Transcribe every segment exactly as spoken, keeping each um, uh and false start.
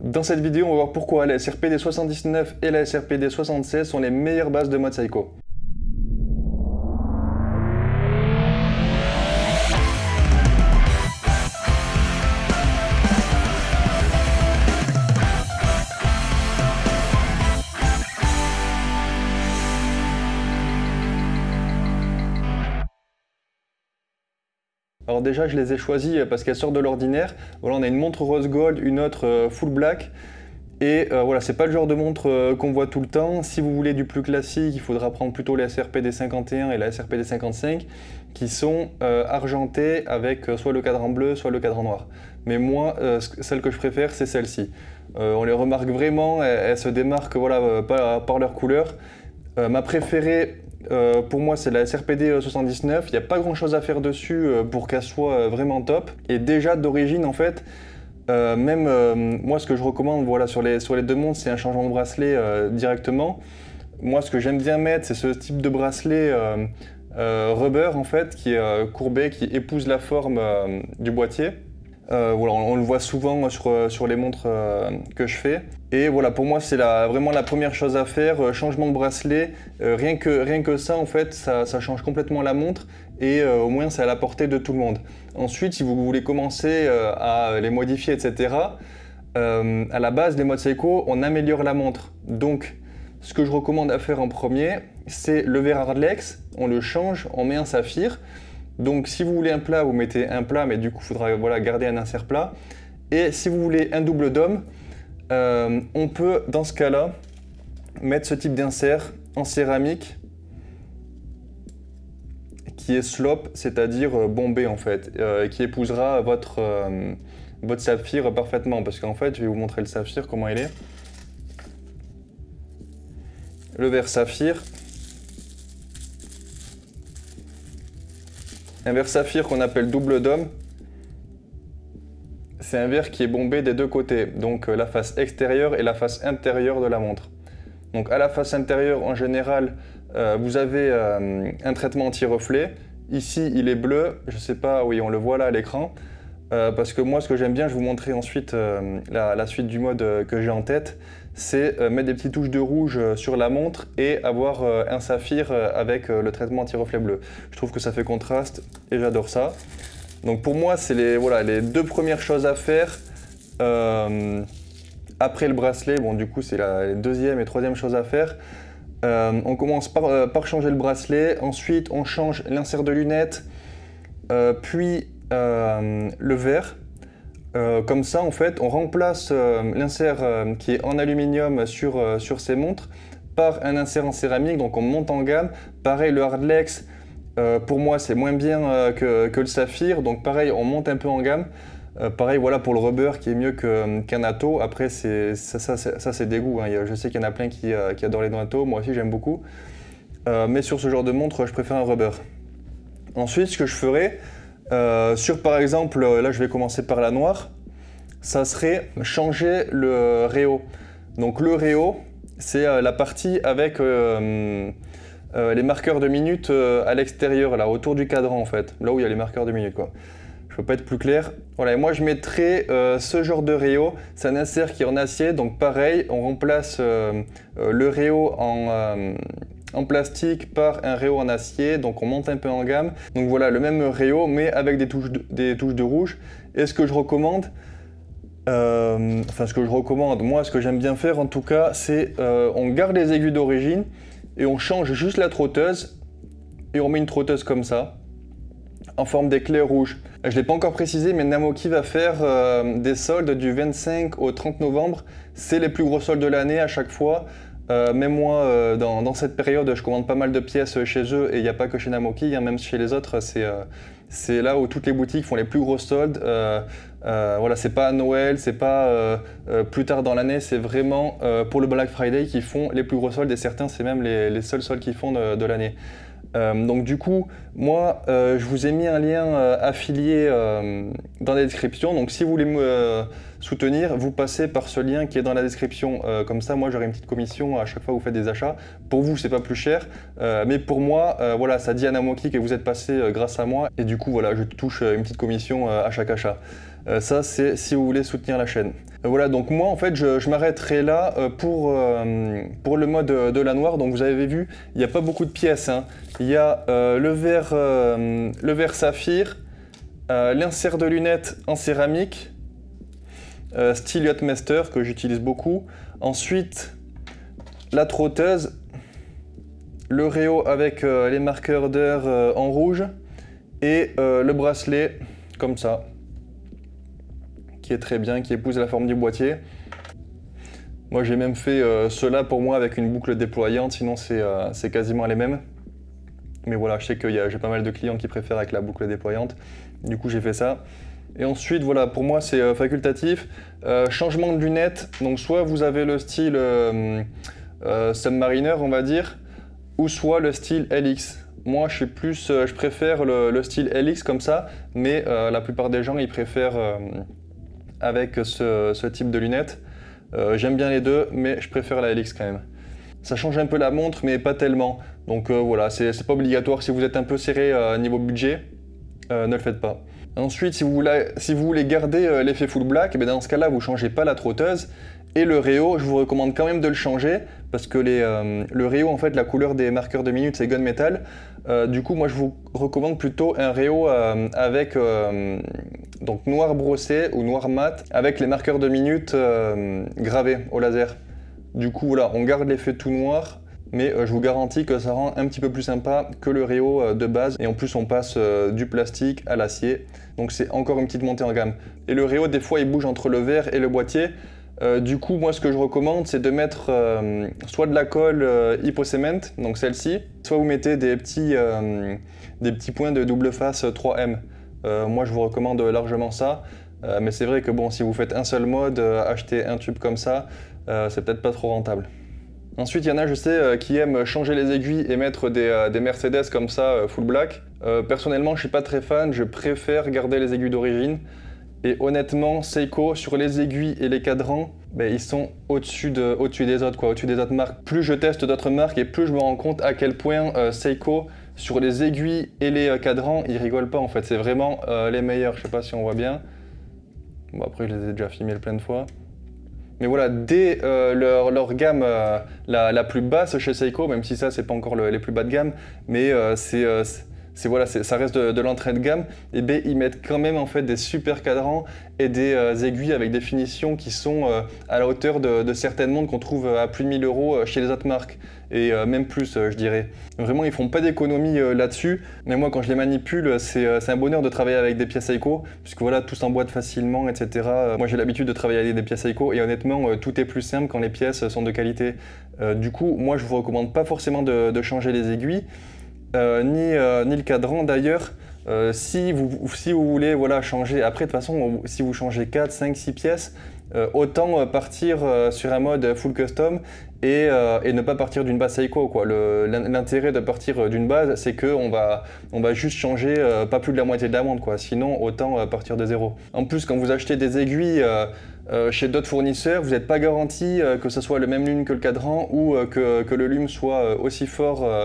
Dans cette vidéo, on va voir pourquoi la S R P D soixante-dix-neuf et la S R P D soixante-seize sont les meilleures bases de mode Psycho. Alors déjà, je les ai choisies parce qu'elles sortent de l'ordinaire. Voilà, on a une montre rose gold, une autre euh, full black. Et euh, voilà, c'est pas le genre de montre euh, qu'on voit tout le temps. Si vous voulez du plus classique, il faudra prendre plutôt la S R P D cinquante et un et la S R P D cinquante-cinq qui sont euh, argentées avec euh, soit le cadran bleu, soit le cadran noir. Mais moi, euh, celle que je préfère, c'est celle-ci. Euh, on les remarque vraiment, elles, elles se démarquent voilà, euh, par, par leur couleur. Euh, ma préférée, Euh, pour moi, c'est la S R P D soixante-dix-neuf. Il n'y a pas grand chose à faire dessus euh, pour qu'elle soit euh, vraiment top. Et déjà d'origine, en fait, euh, même euh, moi, ce que je recommande voilà, sur, les, sur les deux montres, c'est un changement de bracelet euh, directement. Moi, ce que j'aime bien mettre, c'est ce type de bracelet euh, euh, rubber, en fait, qui est euh, courbé, qui épouse la forme euh, du boîtier. Euh, voilà, on, on le voit souvent sur, sur les montres euh, que je fais. Et voilà, pour moi, c'est la, vraiment la première chose à faire, euh, changement de bracelet. Euh, rien, que, rien que ça, en fait, ça, ça change complètement la montre et euh, au moins, c'est à la portée de tout le monde. Ensuite, si vous voulez commencer euh, à les modifier, et cetera, euh, à la base, les modes Seiko, on améliore la montre. Donc, ce que je recommande à faire en premier, c'est le verre Hardlex, on le change, on met un saphir. Donc si vous voulez un plat, vous mettez un plat, mais du coup il faudra voilà, garder un insert plat. Et si vous voulez un double dôme, euh, on peut dans ce cas-là mettre ce type d'insert en céramique qui est slope, c'est-à-dire bombé en fait, euh, qui épousera votre, euh, votre saphir parfaitement. Parce qu'en fait, je vais vous montrer le saphir, comment il est. Le verre saphir. Un verre saphir qu'on appelle double dôme, c'est un verre qui est bombé des deux côtés, donc la face extérieure et la face intérieure de la montre. Donc à la face intérieure, en général, euh, vous avez euh, un traitement anti-reflet. Ici, il est bleu, je ne sais pas, oui, on le voit là à l'écran. Euh, parce que moi, ce que j'aime bien, je vais vous montrer ensuite euh, la, la suite du mode euh, que j'ai en tête, c'est euh, mettre des petites touches de rouge euh, sur la montre et avoir euh, un saphir euh, avec euh, le traitement anti-reflet bleu. Je trouve que ça fait contraste et j'adore ça. Donc pour moi, c'est les, voilà, les deux premières choses à faire. Euh, après le bracelet, bon du coup c'est la les deuxième et troisième chose à faire. Euh, on commence par, euh, par changer le bracelet, ensuite on change l'insert de lunettes, euh, puis Euh, le verre. Euh, comme ça, en fait, on remplace euh, l'insert euh, qui est en aluminium sur, euh, sur ces montres par un insert en céramique, donc on monte en gamme. Pareil, le Hardlex, euh, pour moi, c'est moins bien euh, que, que le saphir, donc pareil, on monte un peu en gamme. Euh, pareil, voilà pour le rubber qui est mieux qu'un Nato. Après, ça, ça, ça c'est des goûts. Hein. Je sais qu'il y en a plein qui, euh, qui adorent les Nato, moi aussi j'aime beaucoup. Euh, mais sur ce genre de montre, je préfère un rubber. Ensuite, ce que je ferai, Euh, sur par exemple, là je vais commencer par la noire, ça serait changer le réo. Donc le réo, c'est euh, la partie avec euh, euh, les marqueurs de minutes euh, à l'extérieur, là autour du cadran en fait, là où il y a les marqueurs de minutes quoi. Je peux pas être plus clair. Voilà, et moi je mettrais euh, ce genre de réo, c'est un insert qui est en acier, donc pareil, on remplace euh, euh, le réo en... Euh, en plastique par un réo en acier, donc on monte un peu en gamme. Donc voilà, le même réo, mais avec des touches de, des touches de rouge. Et ce que je recommande, euh, enfin ce que je recommande, moi ce que j'aime bien faire en tout cas, c'est euh, on garde les aiguilles d'origine et on change juste la trotteuse et on met une trotteuse comme ça, en forme d'éclair rouge. Je ne l'ai pas encore précisé, mais Namoki va faire euh, des soldes du vingt-cinq au trente novembre. C'est les plus gros soldes de l'année à chaque fois. Euh, même moi, euh, dans, dans cette période, je commande pas mal de pièces chez eux et il n'y a pas que chez Namoki, hein, même chez les autres, c'est euh, là où toutes les boutiques font les plus gros soldes. Euh, euh, voilà, c'est pas à Noël, c'est pas euh, euh, plus tard dans l'année, c'est vraiment euh, pour le Black Friday qu'ils font les plus gros soldes et certains, c'est même les, les seuls soldes qu'ils font de, de l'année. Euh, donc du coup, moi, euh, je vous ai mis un lien euh, affilié euh, dans la description. Donc si vous voulez me euh, soutenir, vous passez par ce lien qui est dans la description. Euh, comme ça, moi, j'aurai une petite commission à chaque fois que vous faites des achats. Pour vous, c'est pas plus cher, euh, mais pour moi, euh, voilà, ça dit à Namoki que vous êtes passé euh, grâce à moi. Et du coup, voilà, je touche une petite commission euh, à chaque achat. Euh, ça, c'est si vous voulez soutenir la chaîne. Euh, voilà, donc moi, en fait, je, je m'arrêterai là euh, pour, euh, pour le mode de lanoir. Donc vous avez vu, il n'y a pas beaucoup de pièces, hein. Il y a euh, le verre, euh, le verre saphir, euh, l'insert de lunettes en céramique, euh, style Yachtmaster que j'utilise beaucoup. Ensuite, la trotteuse, le réo avec euh, les marqueurs d'heure euh, en rouge et euh, le bracelet comme ça, qui est très bien, qui épouse la forme du boîtier. Moi j'ai même fait euh, cela pour moi avec une boucle déployante, sinon c'est euh, c'est quasiment les mêmes. Mais voilà, je sais que j'ai pas mal de clients qui préfèrent avec la boucle déployante, du coup j'ai fait ça. Et ensuite, voilà, pour moi c'est euh, facultatif. Euh, changement de lunettes, donc soit vous avez le style euh, euh, Submariner, on va dire, ou soit le style L X. Moi, je suis plus, euh, je préfère le, le style L X comme ça, mais euh, la plupart des gens, ils préfèrent euh, avec ce, ce type de lunettes. Euh, J'aime bien les deux, mais je préfère la L X quand même. Ça change un peu la montre, mais pas tellement. Donc euh, voilà, c'est pas obligatoire. Si vous êtes un peu serré euh, niveau budget, euh, ne le faites pas. Ensuite, si vous voulez, si vous voulez garder euh, l'effet full black, eh dans ce cas-là, vous ne changez pas la trotteuse. Et le réo, je vous recommande quand même de le changer, parce que les, euh, le réo, en fait, la couleur des marqueurs de minutes, c'est gunmetal. Euh, du coup, moi, je vous recommande plutôt un réo euh, avec euh, donc noir brossé ou noir mat, avec les marqueurs de minutes euh, gravés au laser. Du coup, voilà, on garde l'effet tout noir, mais euh, je vous garantis que ça rend un petit peu plus sympa que le réo euh, de base. Et en plus, on passe euh, du plastique à l'acier, donc c'est encore une petite montée en gamme. Et le réo, des fois, il bouge entre le verre et le boîtier. Euh, du coup, moi, ce que je recommande, c'est de mettre euh, soit de la colle euh, hypocement, donc celle-ci, soit vous mettez des petits, euh, des petits points de double face trois M. Euh, moi, je vous recommande largement ça. Euh, mais c'est vrai que bon, si vous faites un seul mode, euh, acheter un tube comme ça, euh, c'est peut-être pas trop rentable. Ensuite, il y en a, je sais, euh, qui aiment changer les aiguilles et mettre des, euh, des Mercedes comme ça, euh, full black. Euh, personnellement, je suis pas très fan, je préfère garder les aiguilles d'origine. Et honnêtement, Seiko, sur les aiguilles et les cadrans, ben, ils sont au-dessus de, au-dessus des autres, quoi, au-dessus des autres marques. Plus je teste d'autres marques et plus je me rends compte à quel point euh, Seiko, sur les aiguilles et les euh, cadrans, ils rigolent pas en fait. C'est vraiment euh, les meilleurs. Je sais pas si on voit bien. Bon, après, je les ai déjà filmés plein de fois. Mais voilà, dès euh, leur, leur gamme euh, la, la plus basse chez Seiko, même si ça, c'est pas encore le, les plus bas de gamme, mais euh, c'est... Euh, c'est voilà, ça reste de, de l'entrée de gamme, et bien ils mettent quand même en fait des super cadrans et des euh, aiguilles avec des finitions qui sont euh, à la hauteur de, de certaines montres qu'on trouve à plus de mille euros chez les autres marques, et euh, même plus euh, je dirais. Vraiment ils font pas d'économie euh, là-dessus, mais moi quand je les manipule c'est euh, un bonheur de travailler avec des pièces Seiko, puisque voilà tout s'emboîte facilement, et cetera. Moi j'ai l'habitude de travailler avec des pièces Seiko, et honnêtement euh, tout est plus simple quand les pièces sont de qualité. Euh, du coup moi je vous recommande pas forcément de, de changer les aiguilles. Euh, ni, euh, ni le cadran d'ailleurs. Euh, si, vous, si vous voulez voilà, changer, après de toute façon si vous changez quatre, cinq, six pièces, euh, autant partir euh, sur un mode full custom et, euh, et ne pas partir d'une base Seiko. L'intérêt de partir d'une base, c'est qu'on va, on va juste changer euh, pas plus de la moitié de la montre, quoi. Sinon autant euh, partir de zéro. En plus quand vous achetez des aiguilles euh, euh, chez d'autres fournisseurs, vous n'êtes pas garanti euh, que ce soit le même lume que le cadran, ou euh, que, que le lume soit euh, aussi fort euh,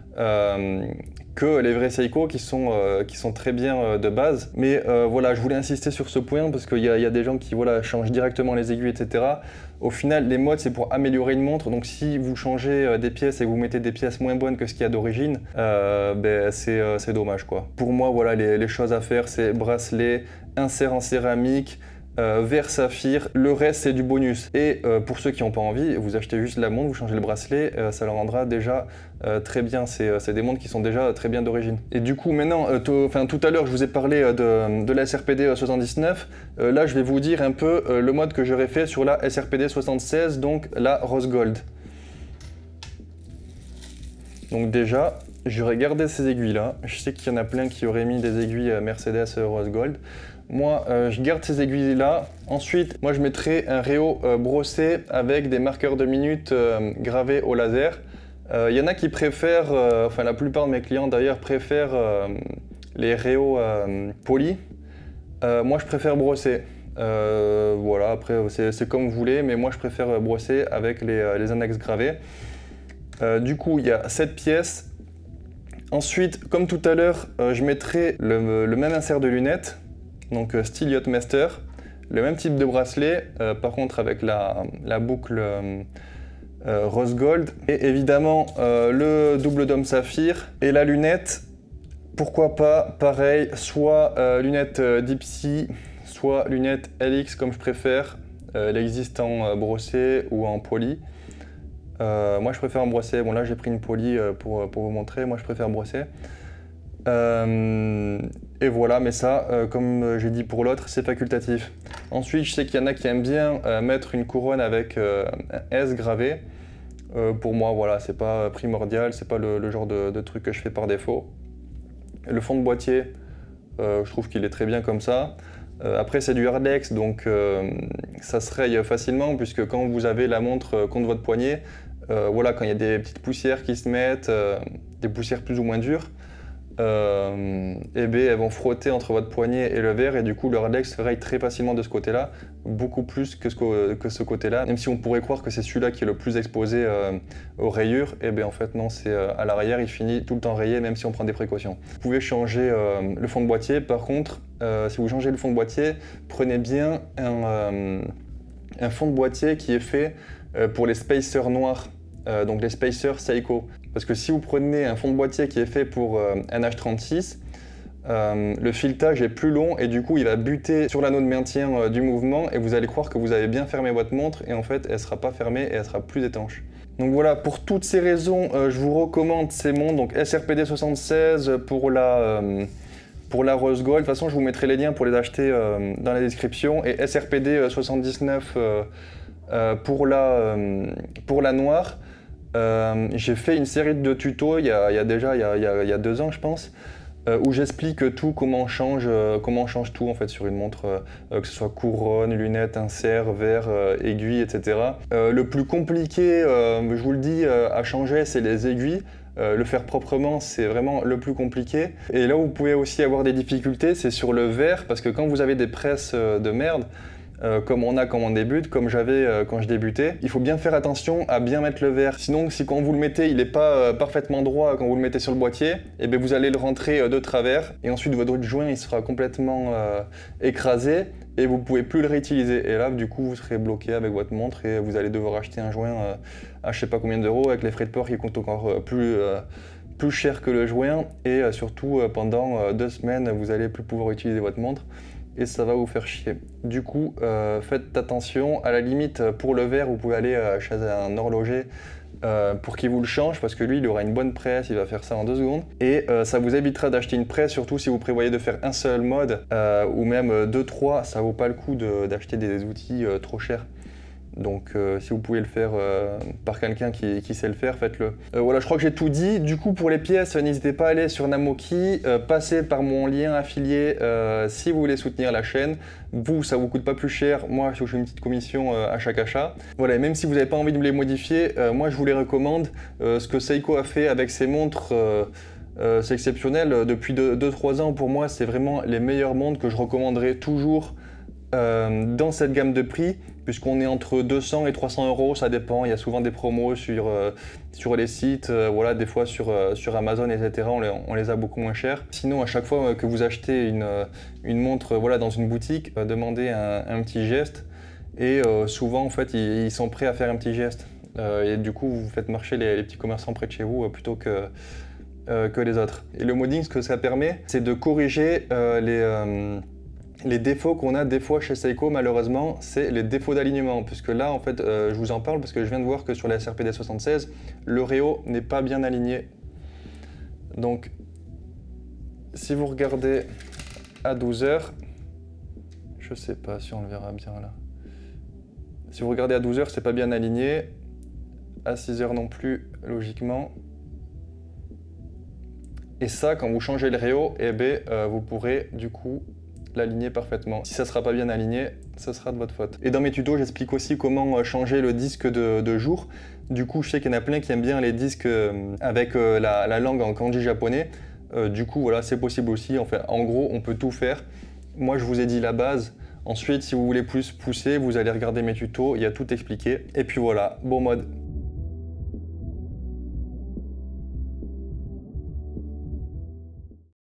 Euh, que les vrais Seiko qui sont, euh, qui sont très bien euh, de base. Mais euh, voilà, je voulais insister sur ce point parce qu'il y, y a des gens qui voilà, changent directement les aiguilles, et cetera. Au final, les modes, c'est pour améliorer une montre. Donc si vous changez euh, des pièces et que vous mettez des pièces moins bonnes que ce qu'il y a d'origine, euh, ben, c'est euh, dommage, quoi. Pour moi, voilà, les, les choses à faire, c'est bracelet, insert en céramique, Euh, verre saphir, le reste c'est du bonus. Et euh, pour ceux qui n'ont pas envie, vous achetez juste la montre, vous changez le bracelet, euh, ça leur rendra déjà euh, très bien. C'est des montres qui sont déjà très bien d'origine. Et du coup maintenant, euh, tout à l'heure je vous ai parlé de, de la S R P D soixante-dix-neuf, euh, là je vais vous dire un peu euh, le mode que j'aurais fait sur la S R P D soixante-seize, donc la Rose Gold. Donc déjà, j'aurais gardé ces aiguilles là, je sais qu'il y en a plein qui auraient mis des aiguilles Mercedes Rose Gold. Moi, euh, je garde ces aiguilles-là. Ensuite, moi, je mettrai un réo euh, brossé avec des marqueurs de minutes euh, gravés au laser. Il euh, y en a qui préfèrent, euh, enfin la plupart de mes clients d'ailleurs préfèrent euh, les réos euh, polis. Euh, moi, je préfère brosser. Euh, voilà, après, c'est comme vous voulez, mais moi, je préfère brosser avec les, les annexes gravées. Euh, du coup, il y a sept pièces. Ensuite, comme tout à l'heure, euh, je mettrai le, le même insert de lunettes. donc euh, style Yachtmaster. Le même type de bracelet, euh, par contre avec la, la boucle euh, euh, rose gold. Et évidemment euh, le double dôme saphir. Et la lunette, pourquoi pas, pareil, soit euh, lunette euh, Dipsy, soit lunette L X comme je préfère. Euh, elle existe en euh, brossé ou en poly. Euh, moi je préfère en brossé. Bon là j'ai pris une poly euh, pour, pour vous montrer, moi je préfère brossé. Euh, et voilà, mais ça, euh, comme j'ai dit pour l'autre, c'est facultatif. Ensuite, je sais qu'il y en a qui aiment bien euh, mettre une couronne avec euh, un S gravé. Euh, pour moi, voilà, c'est pas primordial, c'est pas le, le genre de, de truc que je fais par défaut. Le fond de boîtier, euh, je trouve qu'il est très bien comme ça. Euh, après, c'est du hardlex, donc euh, ça se raye facilement, puisque quand vous avez la montre contre votre poignet, euh, voilà, quand il y a des petites poussières qui se mettent, euh, des poussières plus ou moins dures, Euh, et bien, elles vont frotter entre votre poignet et le verre et du coup le hardlex se raye très facilement de ce côté-là, beaucoup plus que ce, que ce côté-là. Même si on pourrait croire que c'est celui-là qui est le plus exposé euh, aux rayures, et bien en fait non, c'est euh, à l'arrière, il finit tout le temps rayé même si on prend des précautions. Vous pouvez changer euh, le fond de boîtier, par contre, euh, si vous changez le fond de boîtier, prenez bien un, euh, un fond de boîtier qui est fait euh, pour les spacers noirs. Euh, donc les spacers Seiko. Parce que si vous prenez un fond de boîtier qui est fait pour euh, un H trente-six, euh, le filetage est plus long et du coup il va buter sur l'anneau de maintien euh, du mouvement et vous allez croire que vous avez bien fermé votre montre et en fait elle ne sera pas fermée et elle sera plus étanche. Donc voilà, pour toutes ces raisons, euh, je vous recommande ces montres, donc S R P D soixante-seize pour la, euh, pour la Rose Gold. De toute façon je vous mettrai les liens pour les acheter euh, dans la description, et S R P D soixante-dix-neuf euh, euh, pour, la, euh, pour la noire. Euh, j'ai fait une série de tutos il y a, il y a déjà il y a, il y a, il y a deux ans je pense, euh, où j'explique tout, comment on change, euh, comment on change tout en fait sur une montre, euh, que ce soit couronne, lunettes, insert, verre, euh, aiguille, et cetera. Euh, le plus compliqué, euh, je vous le dis, euh, à changer, c'est les aiguilles. Euh, le faire proprement, c'est vraiment le plus compliqué. Et là où vous pouvez aussi avoir des difficultés, c'est sur le verre, parce que quand vous avez des presses euh, de merde, Euh, comme on a quand on débute, comme j'avais euh, quand je débutais, il faut bien faire attention à bien mettre le verre. Sinon, si quand vous le mettez, il n'est pas euh, parfaitement droit quand vous le mettez sur le boîtier, et bien vous allez le rentrer euh, de travers, et ensuite votre joint il sera complètement euh, écrasé, et vous ne pouvez plus le réutiliser. Et là, du coup, vous serez bloqué avec votre montre, et vous allez devoir acheter un joint euh, à je sais pas combien d'euros, avec les frais de port qui coûtent encore euh, plus, euh, plus cher que le joint, et euh, surtout euh, pendant euh, deux semaines, vous n'allez plus pouvoir utiliser votre montre. Et ça va vous faire chier. Du coup, euh, faites attention. À la limite, pour le verre, vous pouvez aller euh, chez un horloger euh, pour qu'il vous le change, parce que lui, il aura une bonne presse, il va faire ça en deux secondes. Et euh, ça vous évitera d'acheter une presse, surtout si vous prévoyez de faire un seul mode, euh, ou même deux, trois, ça vaut pas le coup d'acheter de, des outils euh, trop chers. Donc euh, si vous pouvez le faire euh, par quelqu'un qui, qui sait le faire, faites-le. Euh, voilà, je crois que j'ai tout dit. Du coup, pour les pièces, n'hésitez pas à aller sur Namoki, euh, passez par mon lien affilié euh, si vous voulez soutenir la chaîne. Vous, ça vous coûte pas plus cher. Moi, je fais une petite commission euh, à chaque achat. Voilà, et même si vous n'avez pas envie de me les modifier, euh, moi je vous les recommande. Euh, ce que Seiko a fait avec ses montres, euh, euh, c'est exceptionnel. Depuis deux trois ans, pour moi, c'est vraiment les meilleures montres que je recommanderais toujours Euh, dans cette gamme de prix, puisqu'on est entre deux cents et trois cents euros, ça dépend. Il y a souvent des promos sur, euh, sur les sites, euh, voilà, des fois sur, euh, sur Amazon, et cetera. On les, on les a beaucoup moins chers. Sinon, à chaque fois que vous achetez une, une montre voilà, dans une boutique, euh, demandez un, un petit geste. Et euh, souvent, en fait, ils, ils sont prêts à faire un petit geste. Euh, et du coup, vous faites marcher les, les petits commerçants près de chez vous euh, plutôt que, euh, que les autres. Et le modding, ce que ça permet, c'est de corriger euh, les... Euh, Les défauts qu'on a des fois chez Seiko, malheureusement, c'est les défauts d'alignement. Puisque là, en fait, euh, je vous en parle parce que je viens de voir que sur la S R P D soixante-seize, le réo n'est pas bien aligné. Donc, si vous regardez à douze heures, je sais pas si on le verra bien là. Si vous regardez à douze heures, c'est pas bien aligné. À six heures non plus, logiquement. Et ça, quand vous changez le réo, eh ben, euh, vous pourrez du coup l'aligner parfaitement. Si ça ne sera pas bien aligné, ce sera de votre faute. Et dans mes tutos, j'explique aussi comment changer le disque de, de jour. Du coup, je sais qu'il y en a plein qui aiment bien les disques avec la, la langue en kanji japonais. Euh, du coup, voilà, c'est possible aussi. Enfin, en gros, on peut tout faire. Moi, je vous ai dit la base. Ensuite, si vous voulez plus pousser, vous allez regarder mes tutos. Il y a tout expliqué. Et puis voilà, bon mode.